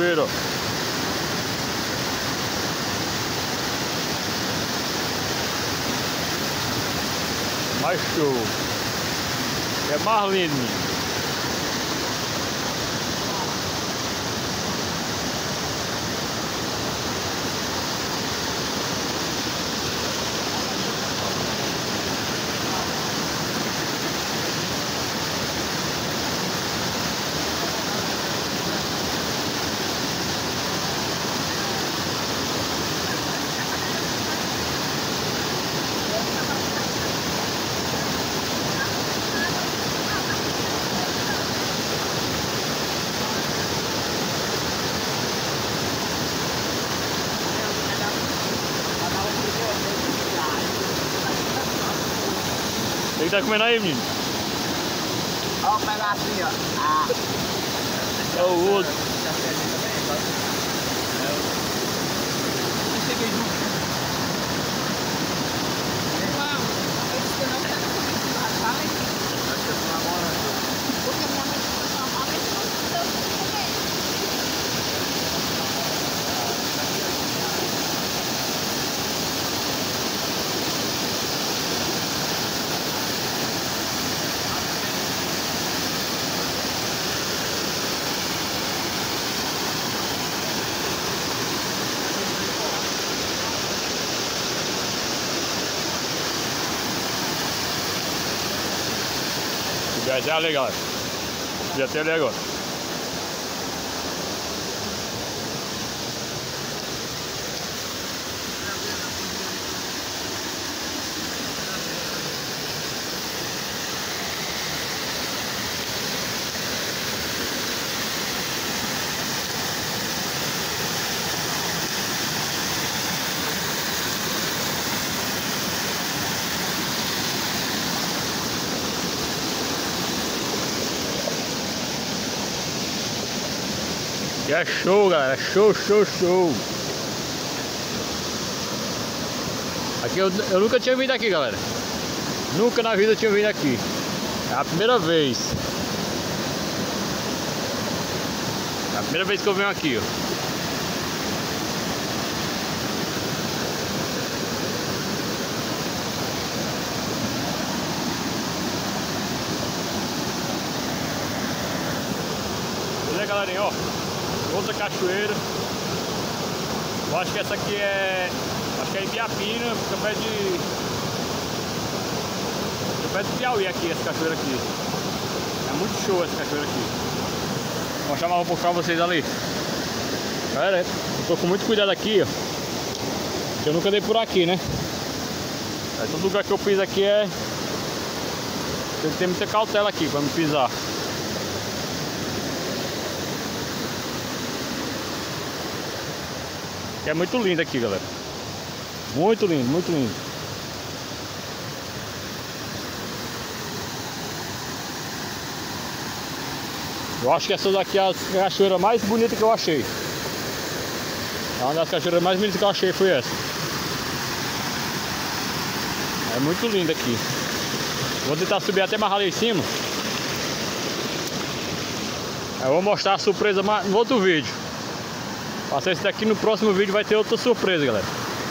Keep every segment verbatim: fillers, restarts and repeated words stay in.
cachoeira, ó. Mais show. É mais lindo, menino. O que tá comendo aí, menino? Olha o pedacinho, ó. Ah. É o outro. Eu cheguei junto. Não, eu disse que não quero comer churrasco. Acho que eu tô agora. Porque minha mãe disse que não fala isso, não deu pra comer. Já já ali, galera. Já tem ali agora. E é show, galera, show, show, show. Aqui eu, eu nunca tinha vindo aqui, galera. Nunca na vida eu tinha vindo aqui. É a primeira vez. É a primeira vez que eu venho aqui, ó. Beleza, galerinha, ó. Outra cachoeira. Eu acho que essa aqui é... Acho que é Ibiapina, fica perto de... Fica perto do Piauí aqui, essa cachoeira aqui. É muito show essa cachoeira aqui. Vou chamar um pouco pra vocês ali. Galera, eu tô com muito cuidado aqui, ó. Porque eu nunca andei por aqui, né? Aí, todo lugar que eu piso aqui é... Tem que ter muita cautela aqui pra não pisar. É muito lindo aqui, galera. Muito lindo, muito lindo. Eu acho que essa daqui é a cachoeira mais bonita que eu achei. É uma das cachoeiras mais bonitas que eu achei, foi essa. É muito linda aqui. Vou tentar subir até mais ali em cima. Eu vou mostrar a surpresa no outro vídeo. Passei esse daqui, no próximo vídeo vai ter outra surpresa, galera.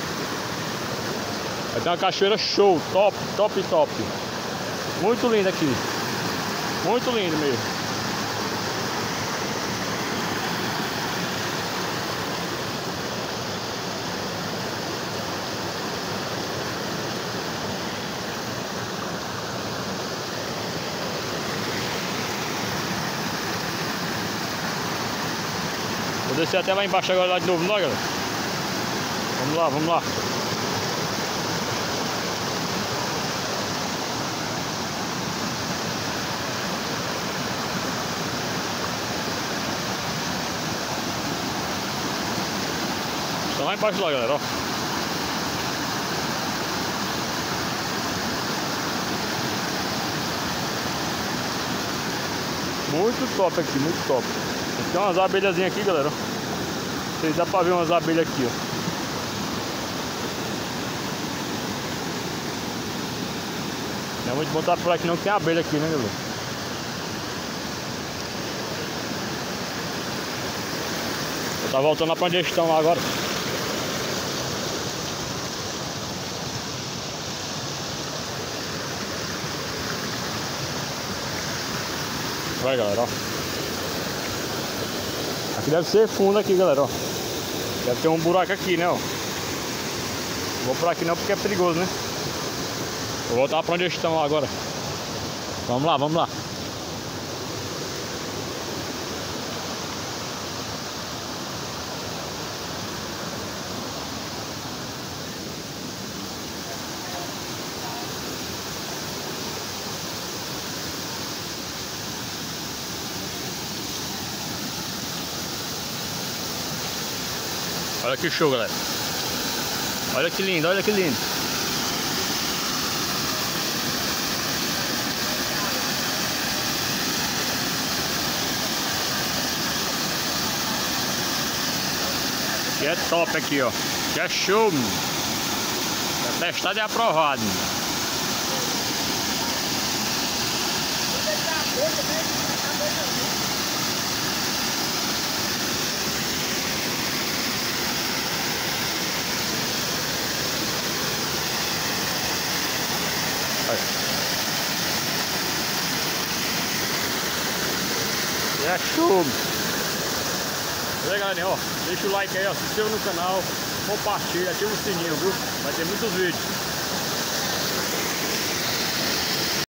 Vai ter uma cachoeira show, top, top, top. Muito linda aqui. Muito lindo mesmo. Vou descer até lá embaixo agora, lá de novo, não, galera? Vamos lá, vamos lá. Está lá embaixo lá, galera, ó. Muito top aqui, muito top. Tem umas abelhazinhas aqui, galera. Vocês dá pra ver umas abelhas aqui, ó. Não é muito bom estar por aqui não, que tem abelha aqui, né, galera? Tá voltando lá pra onde eles estão lá agora. Vai, galera, ó. Aqui deve ser fundo aqui, galera, ó. Deve ter um buraco aqui, né, ó. Não vou por aqui não porque é perigoso, né? Vou voltar pra onde eles estão lá agora. Vamos lá, vamos lá. Olha que show, galera. Olha que lindo, olha que lindo. Que é top aqui, ó. Que é show. É testado e aprovado. É show! E aí, galerinha, ó, deixa o like aí, ó, se inscreva no canal, compartilha, ativa o sininho, viu? Vai ter muitos vídeos.